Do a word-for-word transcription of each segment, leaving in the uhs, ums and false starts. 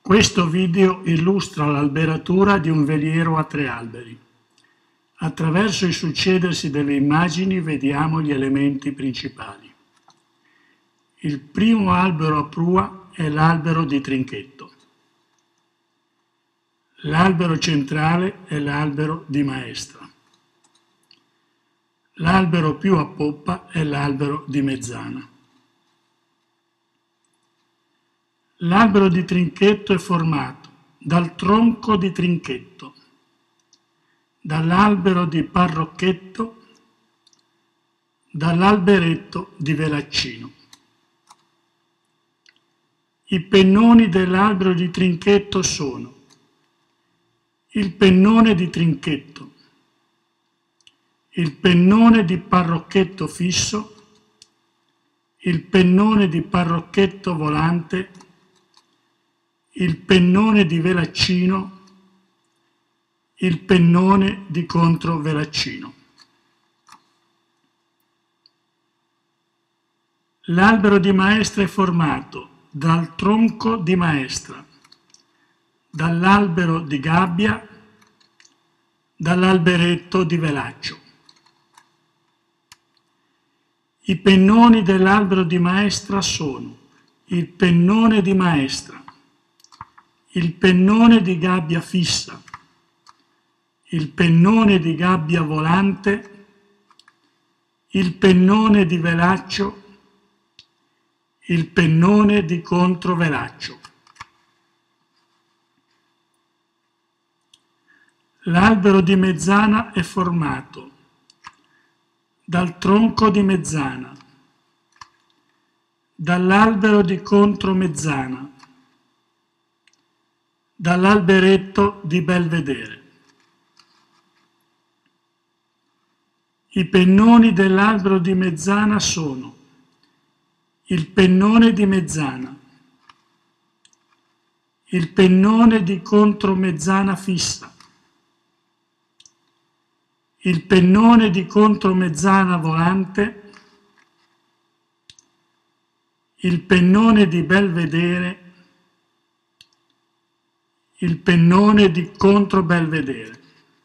Questo video illustra l'alberatura di un veliero a tre alberi. Attraverso il succedersi delle immagini vediamo gli elementi principali. Il primo albero a prua è l'albero di Trinchetto. L'albero centrale è l'albero di Maestra. L'albero più a poppa è l'albero di Mezzana. L'albero di Trinchetto è formato dal tronco di Trinchetto, dall'albero di Parrocchetto, dall'alberetto di Velaccino. I pennoni dell'albero di Trinchetto sono il pennone di Trinchetto, il pennone di Parrocchetto fisso, il pennone di Parrocchetto volante, il pennone di Velaccino, il pennone di contro Velaccino. L'albero di Maestra è formato dal tronco di Maestra, dall'albero di Gabbia, dall'alberetto di Velaccio. I pennoni dell'albero di Maestra sono il pennone di Maestra, il pennone di gabbia fissa, il pennone di gabbia volante, il pennone di Velaccio, il pennone di contro Velaccio. L'albero di Mezzana è formato dal tronco di Mezzana, dall'albero di contro Mezzana, dall'alberetto di Belvedere. I pennoni dell'albero di Mezzana sono il pennone di Mezzana, il pennone di contro Mezzana fissa, il pennone di contro Mezzana volante, il pennone di Belvedere, il pennone di contro Belvedere.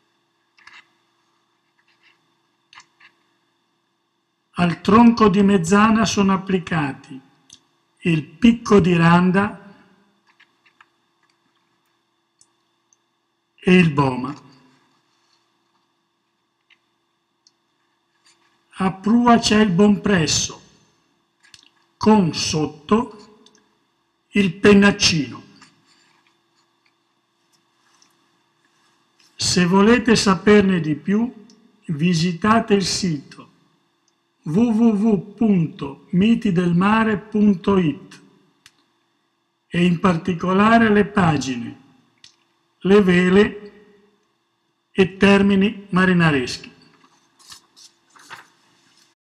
Al tronco di Mezzana sono applicati il picco di Randa e il boma. A prua c'è il bompresso, con sotto il pennaccino. Se volete saperne di più, visitate il sito w w w punto mitidelmare punto it e in particolare le pagine Le vele e termini marinareschi.